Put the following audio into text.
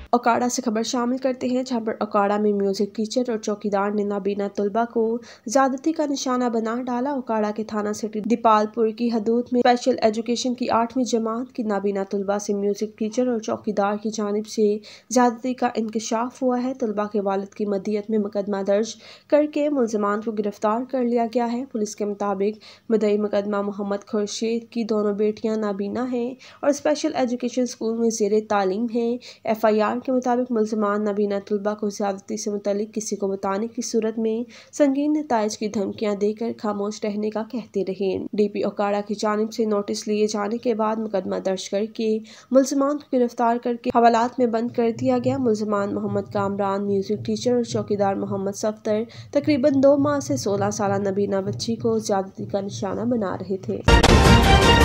ओकाड़ा से खबर शामिल करते हैं, जहां पर ओकाड़ा में म्यूजिक टीचर और चौकीदार ने नाबीना तलबा को ज्यादती का निशाना बना डाला। ओकाड़ा के थाना सिटी दीपालपुर की हदूद में स्पेशल एजुकेशन की 8वीं जमात की नाबीना तलबा से म्यूजिक टीचर और चौकीदार की जानिब से ज्यादती का इंकशाफ हुआ है। तलबा के वालिद की मदियत में मुकदमा दर्ज करके मुलजमान को गिरफ्तार कर लिया गया है। पुलिस के मुताबिक मुद्दई मुकदमा मोहम्मद खुर्शीद की दोनों बेटियां नाबीना हैं और स्पेशल एजुकेशन स्कूल में ज़ेरे तालीम हैं। FIR के मुताबिक मुलजमान नाबीना तलबा को ज़्यादती से मुतल्लिक किसी को बताने की सूरत में संगीन नताइज की धमकियां देकर खामोश रहने का कहते रहे। DP ओकाड़ा की जानिब से नोटिस लिए जाने के बाद मुकदमा दर्ज करके मुलजमान को गिरफ्तार करके हवालात में बंद कर दिया गया। मुलजमान मोहम्मद कामरान म्यूजिक टीचर और चौकीदार मोहम्मद सफ्तर तकरीबन 2 माह से 16 साल नबीना बच्ची को ज्यादती का निशाना बना रहे थे।